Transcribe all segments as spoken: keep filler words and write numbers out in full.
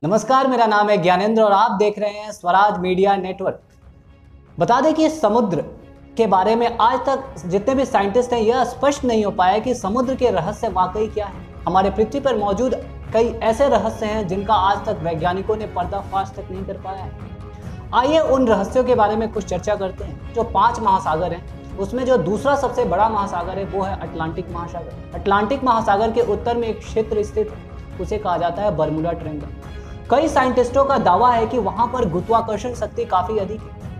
नमस्कार, मेरा नाम है ज्ञानेंद्र और आप देख रहे हैं स्वराज मीडिया नेटवर्क। बता दें कि समुद्र के बारे में आज तक जितने भी साइंटिस्ट हैं यह स्पष्ट नहीं हो पाया कि समुद्र के रहस्य वाकई क्या है। हमारे पृथ्वी पर मौजूद कई ऐसे रहस्य हैं जिनका आज तक वैज्ञानिकों ने पर्दाफाश तक नहीं कर पाया है। आइए उन रहस्यों के बारे में कुछ चर्चा करते हैं। जो पांच महासागर हैं उसमें जो दूसरा सबसे बड़ा महासागर है वो है अटलांटिक महासागर। अटलांटिक महासागर के उत्तर में एक क्षेत्र स्थित है, उसे कहा जाता है बरमूडा ट्रायंगल। कई साइंटिस्टों का दावा है कि वहां पर गुरुत्वाकर्षण शक्ति काफी अधिक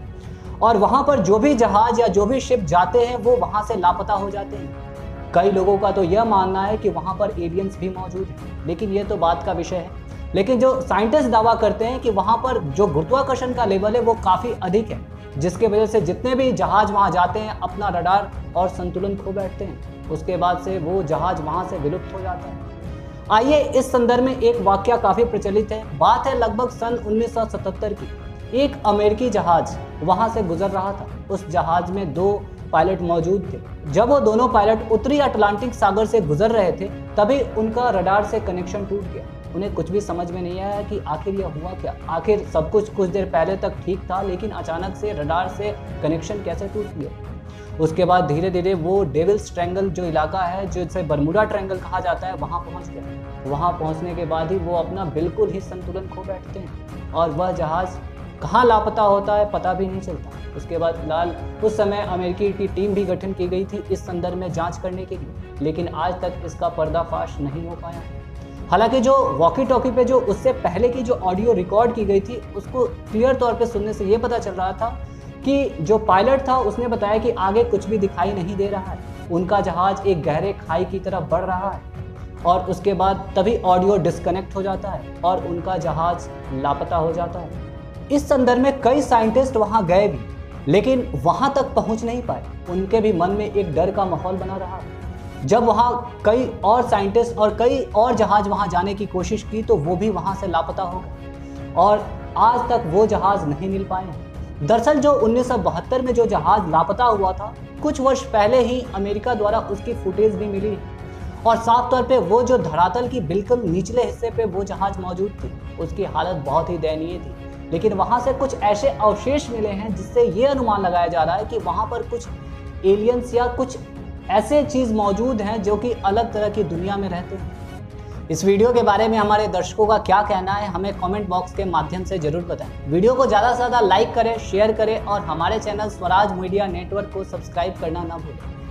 है और वहां पर जो भी जहाज या जो भी शिप जाते हैं वो वहां से लापता हो जाते हैं। कई लोगों का तो यह मानना है कि वहां पर एलियंस भी मौजूद हैं, लेकिन यह तो बात का विषय है। लेकिन जो साइंटिस्ट दावा करते हैं कि वहां पर जो गुरुत्वाकर्षण का लेवल है वो काफी अधिक है, जिसके वजह से जितने भी जहाज वहां जाते हैं अपना रडार और संतुलन खो बैठते हैं। उसके बाद से वो जहाज वहां से विलुप्त हो जाता है। आइए इस संदर्भ में एक वाकया काफी प्रचलित है। बात है लगभग सन उन्नीस सौ सतहत्तर की। एक अमेरिकी जहाज वहां से गुजर रहा था। उस जहाज में दो पायलट मौजूद थे। जब वो दोनों पायलट उत्तरी अटलांटिक सागर से गुजर रहे थे तभी उनका रडार से कनेक्शन टूट गया। उन्हें कुछ भी समझ में नहीं आया कि आखिर यह हुआ क्या। आखिर सब कुछ कुछ देर पहले तक ठीक था, लेकिन अचानक से रडार से कनेक्शन कैसे टूट गया। उसके बाद धीरे धीरे वो डेविल्स ट्रायंगल जो इलाका है, जिसे बरमूडा ट्रायंगल कहा जाता है, वहां पहुंच गया। वहां पहुंचने के बाद ही वो अपना बिल्कुल ही संतुलन खो बैठते हैं और वह जहाज कहाँ लापता होता है पता भी नहीं चलता। उसके बाद फिलहाल उस समय अमेरिकी की टीम भी गठन की गई थी इस संदर्भ में जांच करने के लिए, लेकिन आज तक इसका पर्दाफाश नहीं हो पाया। हालांकि जो वॉकी टॉकी पे जो उससे पहले की जो ऑडियो रिकॉर्ड की गई थी उसको क्लियर तौर पे सुनने से ये पता चल रहा था कि जो पायलट था उसने बताया कि आगे कुछ भी दिखाई नहीं दे रहा है। उनका जहाज एक गहरे खाई की तरफ बढ़ रहा है और उसके बाद तभी ऑडियो डिस्कनेक्ट हो जाता है और उनका जहाज लापता हो जाता है। इस संदर्भ में कई साइंटिस्ट वहां गए भी, लेकिन वहां तक पहुंच नहीं पाए। उनके भी मन में एक डर का माहौल बना रहा। जब वहां कई और साइंटिस्ट और कई और जहाज वहां जाने की कोशिश की तो वो भी वहां से लापता हो गए और आज तक वो जहाज नहीं मिल पाए हैं। दरअसल जो उन्नीस सौ बहत्तर में जो जहाज लापता हुआ था, कुछ वर्ष पहले ही अमेरिका द्वारा उसकी फुटेज भी मिली है और साफ तौर पे वो जो धरातल की बिल्कुल निचले हिस्से पे वो जहाज मौजूद थी, उसकी हालत बहुत ही दयनीय थी। लेकिन वहां से कुछ ऐसे अवशेष मिले हैं जिससे ये अनुमान लगाया जा रहा है कि वहां पर कुछ एलियंस या कुछ ऐसे चीज मौजूद हैं जो कि अलग तरह की दुनिया में रहते हैं। इस वीडियो के बारे में हमारे दर्शकों का क्या कहना है हमें कमेंट बॉक्स के माध्यम से जरूर बताएं। वीडियो को ज़्यादा से ज़्यादा लाइक करें, शेयर करें और हमारे चैनल स्वराज मीडिया नेटवर्क को सब्सक्राइब करना ना भूलें।